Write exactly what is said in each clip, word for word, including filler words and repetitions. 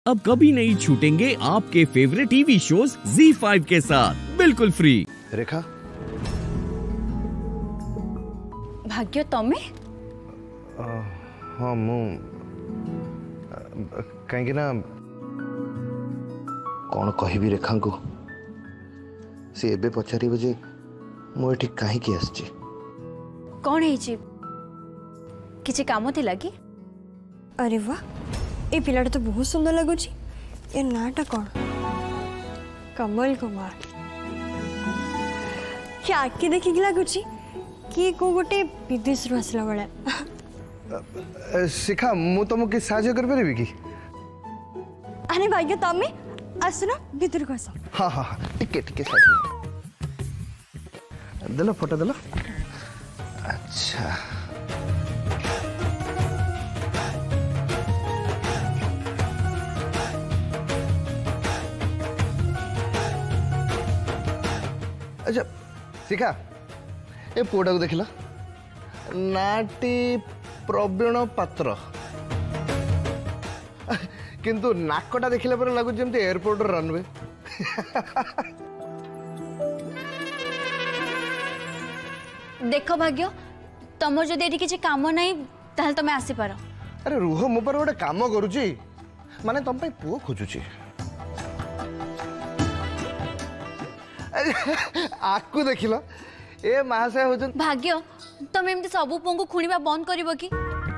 अब कभी नहीं छूटेंगे आपके favourite TV shows Zee five के साथ बिल्कुल फ्री। रेखा भाग्य तमे हाँ मु कहीं ना कौन कहबी रेखा को सी एबे पचार जे मुझे कहीं आसची कौन है किसी काम थी लगी। अरे वाह ये पिलाटा तो बहुत सुंदर लगुच ये नाटा कौन कमल कुमार क्या आखि देखिक लगुच कि को गोटे विदेश रु आसला बेले। शिखा मु तुमको कि साहाय्य कर परिबी कि अरे भाग्य तमे आसना भीतर को आस। हाँ हाँ हाँ टिके टिके साइड देलो फोटो देलो। अच्छा अच्छा शिखा ए पुओटा को देखला नाटी प्रवीण पात्र किंतु नाकटा देखला पर लागु जेमते एयरपोर्ट रनवे। देख भाग्य तुम जदि एठी किछि काम नहीं ताहल तमे आसी पारो। अरे रुह मो पर गोटे काम करूची माने तुम पे पुओ खोजुची आकु देखिल ए महाशय हो भाग्य तुम एमती सब पुओं को खुणीबा बंद करिवो कि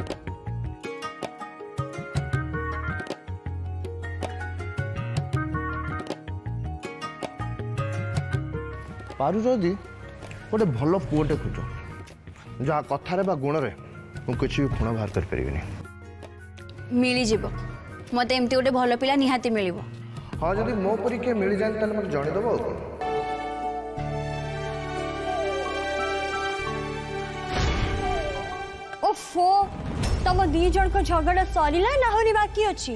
पारु जदि गोटे भल पुओटे खोज जहाँ कथारे बा गुण रे मु कुछ भी खुण बाहर कर परिबिनी मिली जीवो मते एमती गोटे भल पिला निहाती मिलिवो। हाँ जदि मो परी के मिल जाए ताले मते जणे दबो। ओफो तम दी जन को झगड़ा सरीला ना होनी बाकी अछि।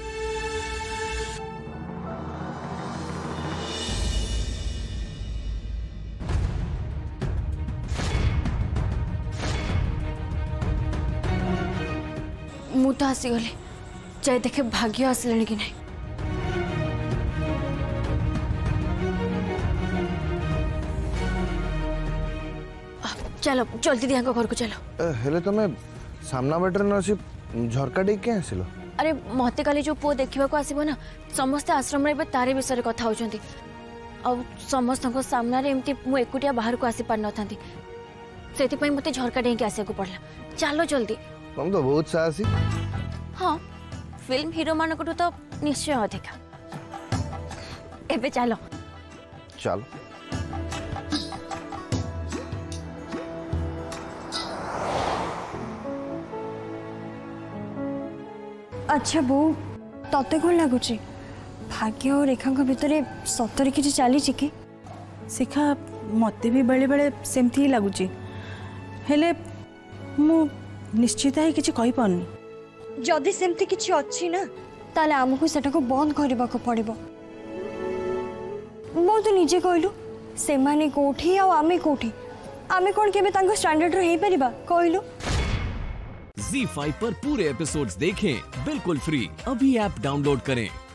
मु तो आसी गले जाए देखे भाग्य आसले कि नहीं। चलो जल्दी दिया घर को चलो। हेले तमे सामना बाटर न आसी झरका डे के आसिलो। अरे मते काली जो पुओ देखिबा को आसीबो ना समस्त आश्रम रे तारे विषय कथा होचंती आ समस्त को सामना रे एमती मु एकुटिया बाहर को आसी पार न थांती सेति पई मते झरका डे के आसे को पड़ला। चलो जल्दी तुम तो बहुत साहसी। हाँ फिल्म हीरो मान को तो निश्चय अधिका एबे चलो चलो। अच्छा बो तते कौन लगुच भाग्य और रेखा भितर सतरे किसी चली कि शिखा मते भी बेले बेले सेमती ही लगुच हेले मु निश्चित ही किसी कहि पारनी। जदि सेमती किछि अछि ना ताले हमकु सेटा को बंद करबा को पड़िबो। मो तो निजे कहलु से माने कोठी आ आमे कोठी आमे कोन केबे तांको स्टैंडर्ड रे हे परिबा कहलु। ज़ी फाइव पर पूरे एपिसोड्स देखें बिल्कुल फ्री। अभी ऐप डाउनलोड करें।